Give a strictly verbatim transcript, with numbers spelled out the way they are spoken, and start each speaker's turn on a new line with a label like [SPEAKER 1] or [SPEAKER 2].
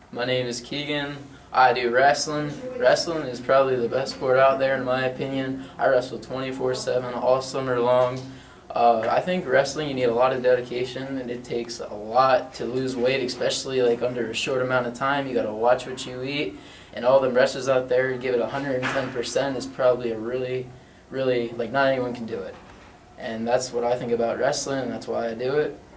[SPEAKER 1] My name is Keegan. I do wrestling. Wrestling is probably the best sport out there in my opinion. I wrestle twenty-four seven all summer long. Uh, I think wrestling, you need a lot of dedication, and it takes a lot to lose weight, especially like under a short amount of time. You got to watch what you eat, and all the wrestlers out there give it one hundred ten percent is probably a really, really, like not anyone can do it. And that's what I think about wrestling, and that's why I do it.